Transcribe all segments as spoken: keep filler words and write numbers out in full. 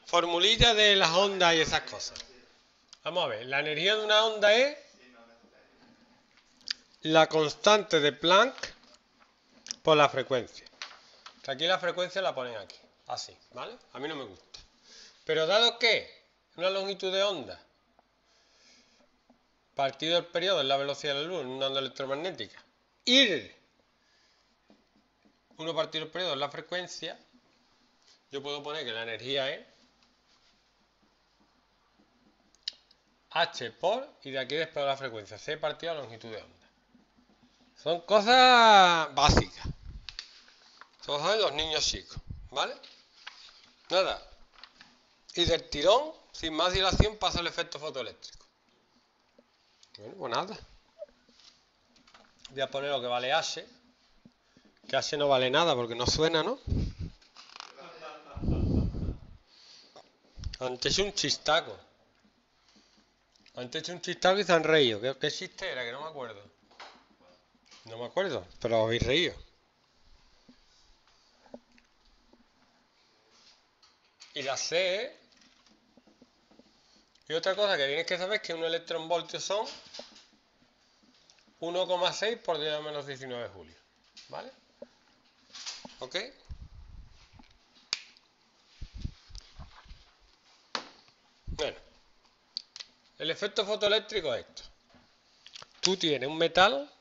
formulilla de las ondas y esas cosas. Vamos a ver, la energía de una onda es la constante de Planck por la frecuencia. Que aquí la frecuencia la ponen aquí, así, ¿vale? A mí no me gusta. Pero dado que una longitud de onda partido el periodo es la velocidad de la luz en una onda electromagnética, y uno partido el periodo es la frecuencia, yo puedo poner que la energía es H por, y de aquí después la frecuencia, C partido la longitud de onda. Son cosas básicas. Son cosas de los niños chicos, ¿vale? Nada. Y del tirón, sin más dilación, pasa el efecto fotoeléctrico. Bueno, pues nada. Voy a poner lo que vale H. Que H no vale nada porque no suena, ¿no? Antes un chistaco. Antes un chistaco y se han reído. ¿Qué, qué chiste era? Que no me acuerdo. No me acuerdo, pero os habéis reído. Y la C. Y otra cosa que tienes que saber es que un electronvoltio son uno coma seis por diez a la menos diecinueve de julio. ¿Vale? ¿Ok? Bueno. El efecto fotoeléctrico es esto. Tú tienes un metal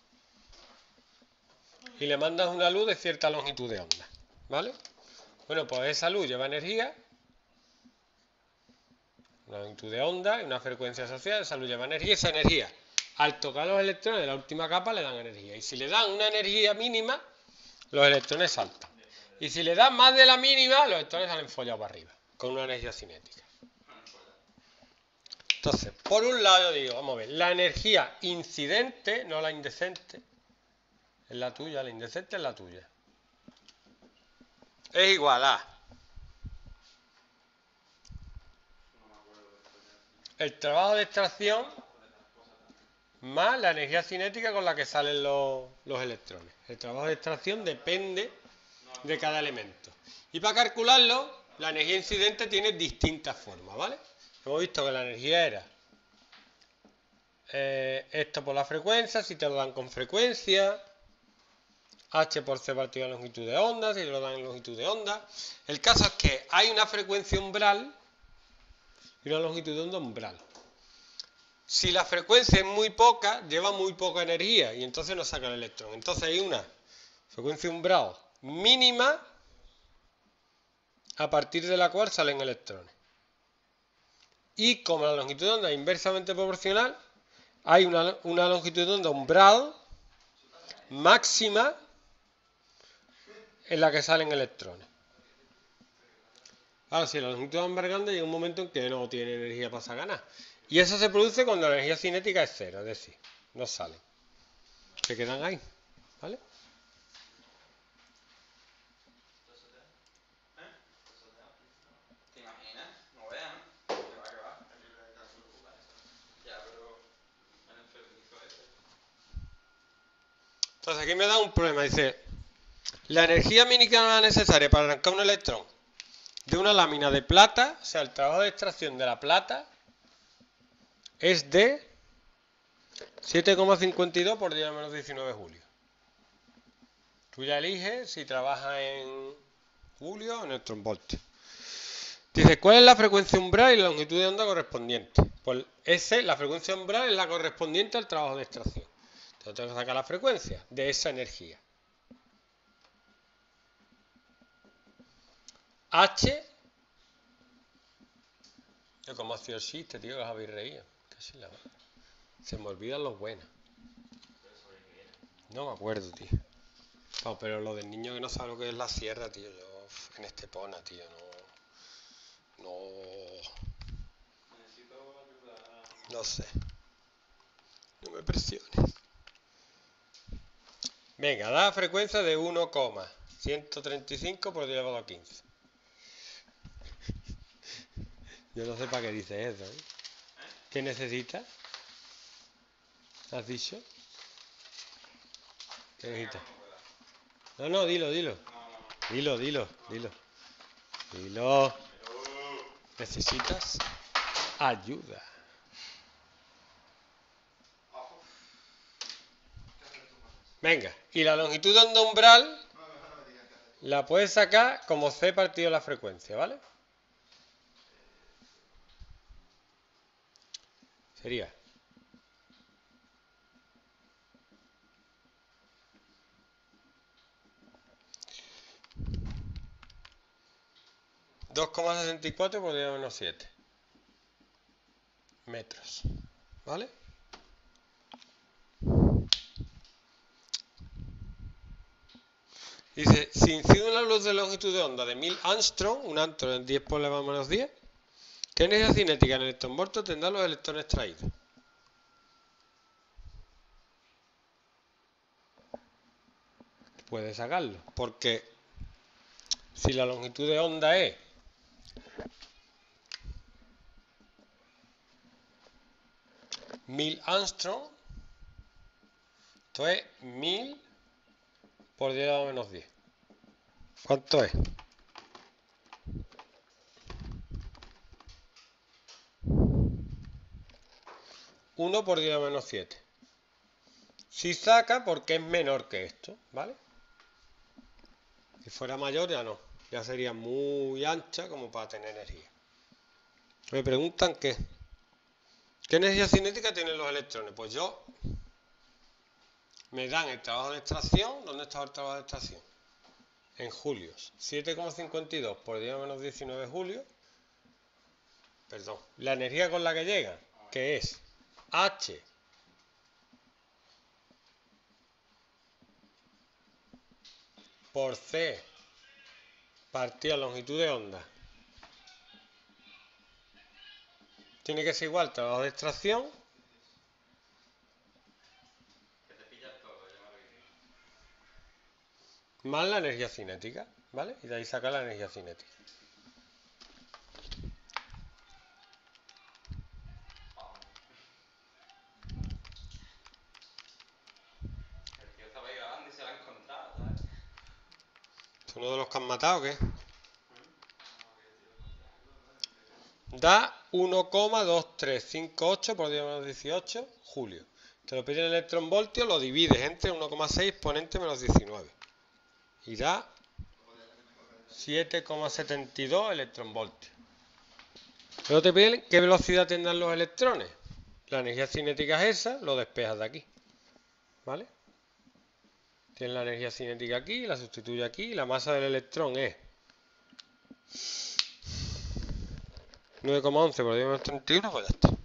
y le mandas una luz de cierta longitud de onda. ¿Vale? Bueno, pues esa luz lleva energía, una longitud de onda y una frecuencia asociada. Esa luz lleva energía. Esa energía, al tocar los electrones de la última capa, le dan energía. Y si le dan una energía mínima, los electrones saltan. Y si le dan más de la mínima, los electrones salen follados para arriba, con una energía cinética. Entonces, por un lado yo digo, vamos a ver, la energía incidente, no la indecente, es la tuya, la indecente es la tuya. Es igual a el trabajo de extracción más la energía cinética con la que salen los, los electrones. El trabajo de extracción depende de cada elemento. Y para calcularlo, la energía incidente tiene distintas formas, ¿vale? Hemos visto que la energía era eh, esto por la frecuencia, si te lo dan con frecuencia, H por C partido de longitud de onda, si te lo dan en longitud de onda. El caso es que hay una frecuencia umbral y una longitud de onda umbral. Si la frecuencia es muy poca, lleva muy poca energía y entonces no saca el electrón. Entonces hay una frecuencia umbral mínima a partir de la cual salen electrones. Y como la longitud de onda es inversamente proporcional, hay una, una longitud de onda umbral máxima en la que salen electrones. Ahora, si la longitud de onda es grande, llega un momento en que no tiene energía para sacar nada. Y eso se produce cuando la energía cinética es cero, es decir, no salen. Se quedan ahí, ¿vale? Entonces aquí me da un problema, dice, la energía mínima necesaria para arrancar un electrón de una lámina de plata, o sea, el trabajo de extracción de la plata, es de siete coma cincuenta y dos por diez a la menos diecinueve de julio. Tú ya eliges si trabajas en julio o en electronvoltio. Dice, ¿cuál es la frecuencia umbral y la longitud de onda correspondiente? Pues ese, la frecuencia umbral es la correspondiente al trabajo de extracción. Entonces tengo que sacar la frecuencia de esa energía. H. Yo como ha sido el chiste, tío, que os habéis reído. Casi la... Se me olvidan los buenos. No me acuerdo, tío. No, pero lo del niño que no sabe lo que es la sierra, tío. Yo en Estepona, tío, no... No... No sé. No me presiones. Venga, da frecuencia de uno coma ciento treinta y cinco por diez elevado a quince. Yo no sé para qué dice eso, ¿eh? ¿Qué necesitas? ¿Has dicho? ¿Qué necesitas? No, no, dilo, dilo. Dilo, dilo, dilo. Dilo. Necesitas ayuda. Venga, y la longitud de onda umbral la puedes sacar como C partido la frecuencia, ¿vale? Sería dos coma sesenta y cuatro por diez a la menos siete metros, ¿vale? Dice, si incide una luz de longitud de onda de mil Armstrong, un Armstrong en diez por la menos diez, ¿qué energía cinética en electronvoltio tendrán los electrones traídos? Puedes sacarlo, porque si la longitud de onda es mil Armstrong, esto es mil por diez a la menos diez. ¿Cuánto es? uno por diez a la menos siete. Si saca porque es menor que esto, ¿vale? Si fuera mayor ya no, ya sería muy ancha como para tener energía. Me preguntan qué. ¿Qué energía cinética tienen los electrones? Pues yo me dan el trabajo de extracción. ¿Dónde está el trabajo de extracción? En julios. siete coma cincuenta y dos por diez a la menos diecinueve julios. Perdón. La energía con la que llega, que es H por C partido a longitud de onda, tiene que ser igual al trabajo de extracción más la energía cinética, ¿vale? Y de ahí saca la energía cinética. ¿Es uno de los que han matado o qué? Da uno coma dos tres cinco ocho por diez a la menos dieciocho julio. Te lo pide el electronvoltio, lo divides entre uno coma seis exponente menos diecinueve. Y da siete coma setenta y dos electronvoltios. Luego te piden qué velocidad tendrán los electrones. La energía cinética es esa, lo despejas de aquí. ¿Vale? Tienes la energía cinética aquí, la sustituye aquí, y la masa del electrón es nueve coma once por diez a la menos treinta y uno, pues ya está.